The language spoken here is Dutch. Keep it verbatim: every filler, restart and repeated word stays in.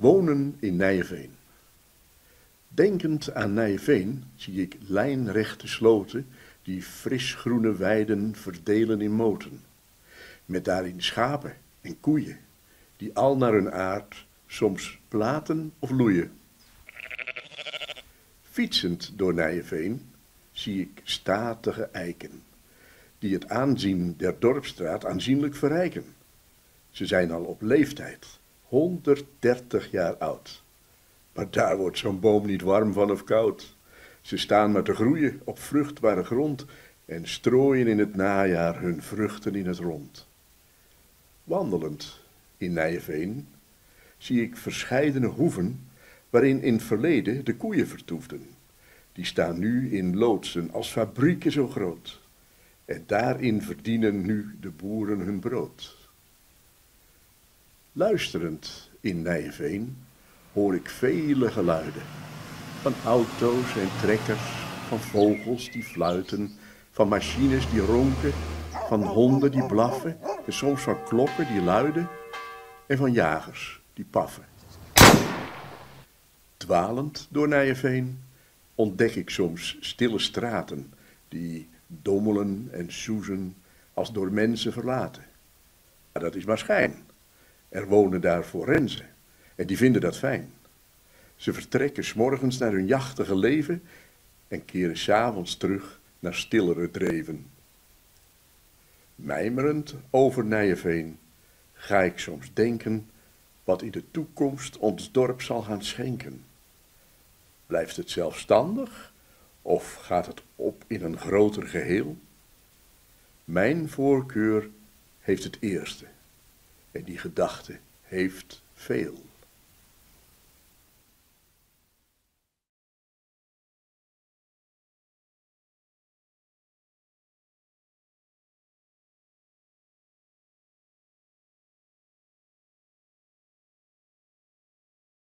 Wonen in Nijeveen. Denkend aan Nijeveen zie ik lijnrechte sloten die frisgroene weiden verdelen in moten, met daarin schapen en koeien, die al naar hun aard soms platen of loeien. Fietsend door Nijeveen zie ik statige eiken, die het aanzien der dorpsstraat aanzienlijk verrijken. Ze zijn al op leeftijd, honderddertig jaar oud. Maar daar wordt zo'n boom niet warm van of koud. Ze staan maar te groeien op vruchtbare grond en strooien in het najaar hun vruchten in het rond. Wandelend in Nijeveen zie ik verscheidene hoeven waarin in het verleden de koeien vertoefden. Die staan nu in loodsen als fabrieken zo groot. En daarin verdienen nu de boeren hun brood. Luisterend in Nijeveen hoor ik vele geluiden. Van auto's en trekkers, van vogels die fluiten, van machines die ronken, van honden die blaffen en soms van klokken die luiden en van jagers die paffen. Dwalend door Nijeveen ontdek ik soms stille straten die dommelen en soezen als door mensen verlaten. Maar dat is maar schijn. Er wonen daar forensen en die vinden dat fijn. Ze vertrekken 's morgens naar hun jachtige leven en keren 's avonds terug naar stillere dreven. Mijmerend over Nijeveen ga ik soms denken wat in de toekomst ons dorp zal gaan schenken. Blijft het zelfstandig of gaat het op in een groter geheel? Mijn voorkeur heeft het eerste en die gedachte heeft veel.